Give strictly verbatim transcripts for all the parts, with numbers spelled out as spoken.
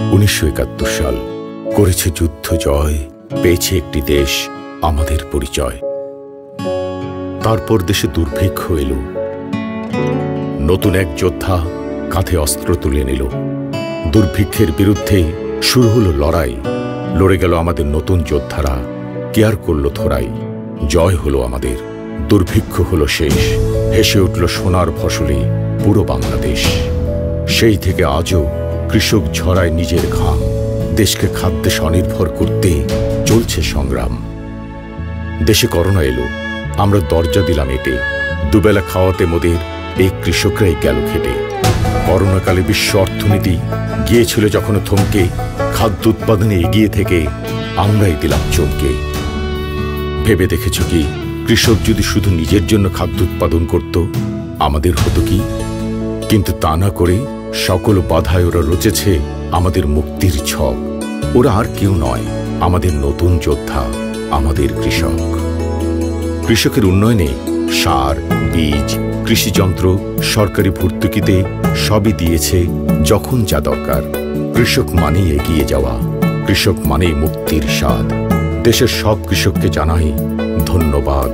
উনিশশো একাত্তর সাল করেছে যুদ্ধ জয়, পেয়েছে একটি দেশ আমাদের পরিচয়। তারপর দেশে দুর্ভিক্ষ এলো, নতুন এক যোদ্ধা কাঁধে অস্ত্র তুলে নিল। দুর্ভিক্ষের বিরুদ্ধে শুরু হলো লড়াই, লড়ে গেল আমাদের নতুন যোদ্ধারা, কেয়ার করল থোড়াই। জয় হলো আমাদের, দুর্ভিক্ষ হলো শেষ, হেসে উঠল সোনার ফসলে পুরো বাংলাদেশ। সেই থেকে আজও কৃষক ঝরায় নিজের ঘাম, দেশকে খাদ্যে স্বনির্ভর করতে চলছে সংগ্রাম। দেশে করোনা এলো, আমরা দরজা দিলাম এটে, দুবেলা খাওয়াতে মোদের এই কৃষকরাই গেল খেটে। করোনাকালে বিশ্ব অর্থনীতি গিয়েছিল যখন থমকে, খাদ্য উৎপাদনে এগিয়ে থেকে আমরাই দিলাম চমকে। ভেবে দেখেছ কি, কৃষক যদি শুধু নিজের জন্য খাদ্য উৎপাদন করত, আমাদের হতো কি? কিন্তু তা না করে সকল বাধায় ওরা রচেছে আমাদের মুক্তির ছক। ওরা আর কেউ নয়, আমাদের নতুন যোদ্ধা, আমাদের কৃষক। কৃষকের উন্নয়নে সার, বীজ, কৃষিযন্ত্র, সরকারি ভর্তুকিতে সবই দিয়েছে যখন যা দরকার। কৃষক মানেই এগিয়ে যাওয়া, কৃষক মানেই মুক্তির স্বাদ। দেশের সব কৃষককে জানাই ধন্যবাদ।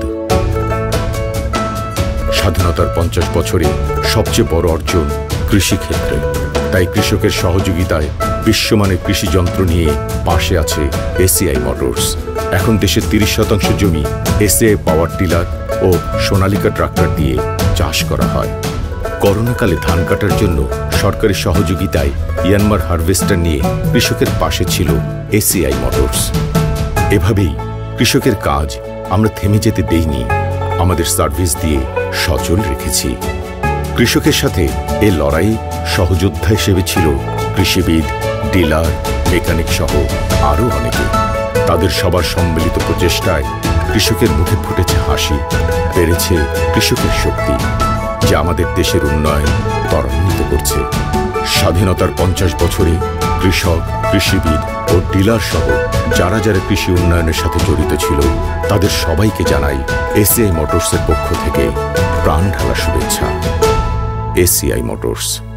স্বাধীনতার পঞ্চাশ বছরে সবচেয়ে বড় অর্জন কৃষিক্ষেত্রে, তাই কৃষকের সহযোগিতায় বিশ্বমানের কৃষিযন্ত্র নিয়ে পাশে আছে এসিআই মোটরস। এখন দেশের তিরিশ শতাংশ জমি এসিআই পাওয়ার টিলার ও সোনালিকা ট্রাক্টর দিয়ে চাষ করা হয়। করোনাকালে ধান কাটার জন্য সরকারি সহযোগিতায় ইয়ানমার হারভেস্টার নিয়ে কৃষকের পাশে ছিল এসিআই মোটরস। এভাবেই কৃষকের কাজ আমরা থেমে যেতে দেইনি, আমাদের সার্ভিস দিয়ে সচল রেখেছি। কৃষকের সাথে এ লড়াই সহযোদ্ধা হিসেবে ছিল কৃষিবিদ, ডিলার, মেকানিক সহ আরও অনেকে। তাদের সবার সম্মিলিত প্রচেষ্টায় কৃষকের মুখে ফুটেছে হাসি, বেড়েছে কৃষকের শক্তি, যা আমাদের দেশের উন্নয়ন ত্বরান্বিত করছে। স্বাধীনতার পঞ্চাশ বছরে কৃষক, কৃষিবিদ ও ডিলার সহ যারা যারা কৃষি উন্নয়নের সাথে জড়িত ছিল, তাদের সবাইকে জানাই এসিআই মোটরসের পক্ষ থেকে প্রাণ ঢালা শুভেচ্ছা। ACI motors.